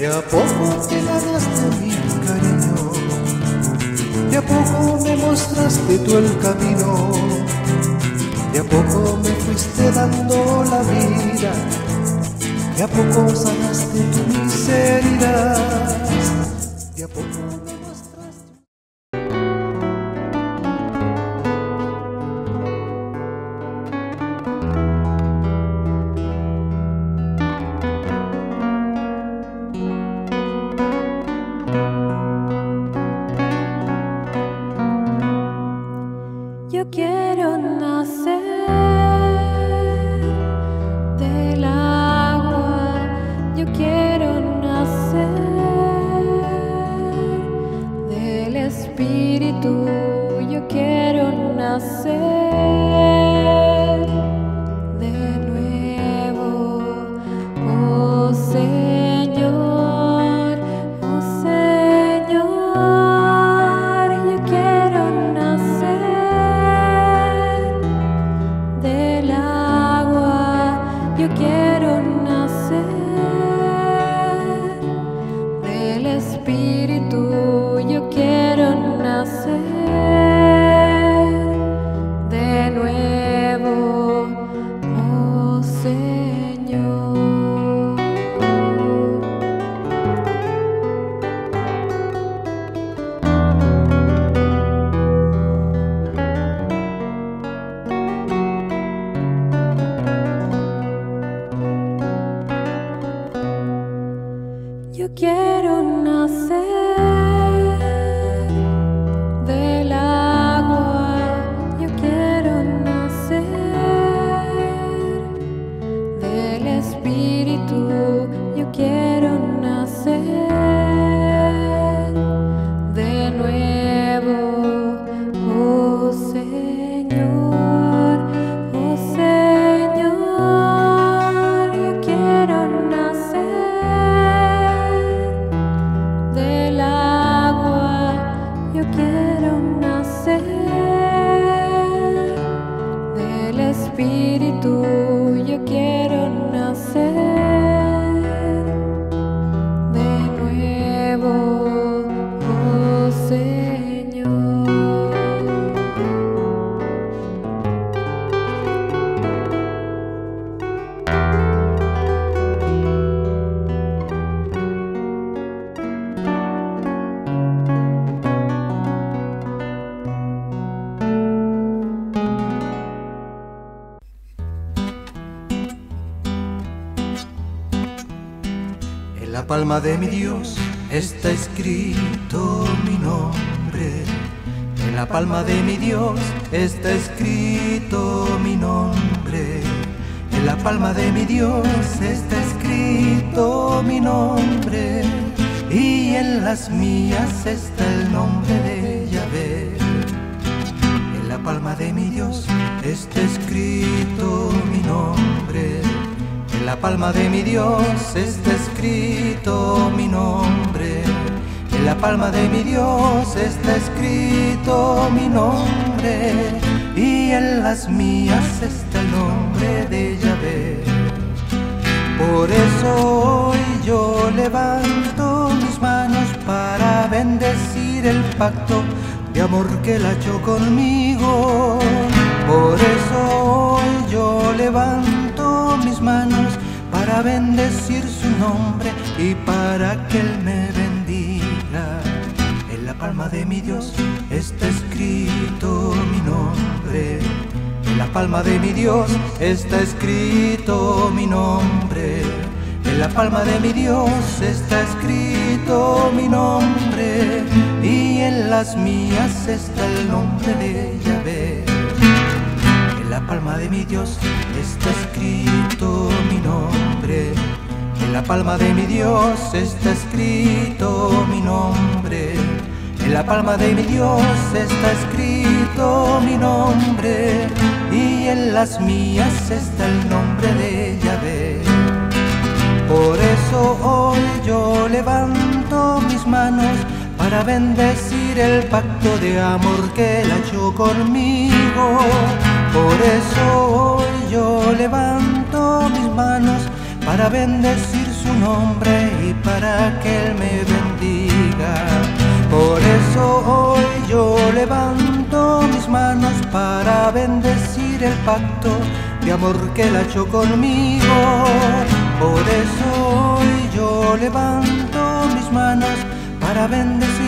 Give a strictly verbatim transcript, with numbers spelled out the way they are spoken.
a poco te ganaste mi cariño, de a poco me mostraste tú el camino, de a poco me fuiste dando la vida, de a poco sanaste tu miseria, de a poco me mostraste. Yo quiero nacer del agua, yo quiero nacer del Espíritu, yo quiero nacer de nuevo, oh Señor, oh Señor, yo quiero nacer del agua, yo quiero nacer del Espíritu, yo quiero nacer de nuevo, oh Señor. Yo quiero nacer del agua, yo quiero nacer del Espíritu, yo quiero nacer de nuevo, oh Señor, oh Señor, yo quiero nacer del agua, yo quiero nacer del Espíritu, yo quiero nacer de nuevo, oh Señor. En la palma de mi Dios está escrito mi nombre. En la palma de mi Dios está escrito mi nombre. En la palma de mi Dios está escrito mi nombre. Y en las mías está el nombre de Yahvé. En la palma de mi Dios está escrito mi nombre. En la palma de mi Dios está escrito mi nombre. En la palma de mi Dios está escrito mi nombre. Y en las mías está el nombre de Yahvé. Por eso hoy yo levanto mis manos para bendecir el pacto de amor que él ha hecho conmigo. Por eso hoy yo levanto mis manos para bendecir su nombre y para que él me bendiga. En la palma de mi Dios está escrito mi nombre. En la palma de mi Dios está escrito mi nombre. En la palma de mi Dios está escrito mi nombre. Y en las mías está el nombre de Yahvé. En la palma de mi Dios está escrito mi nombre. En la palma de mi Dios está escrito mi nombre. En la palma de mi Dios está escrito mi nombre. Y en las mías está el nombre de Yahvé. Por eso hoy yo levanto mis manos para bendecir el pacto de amor que él ha hecho conmigo. Por eso hoy yo levanto mis manos para bendecir su su nombre y para que Él me bendiga. Por eso hoy yo levanto mis manos para bendecir el pacto de amor que Él ha hecho conmigo. Por eso hoy yo levanto mis manos para bendecir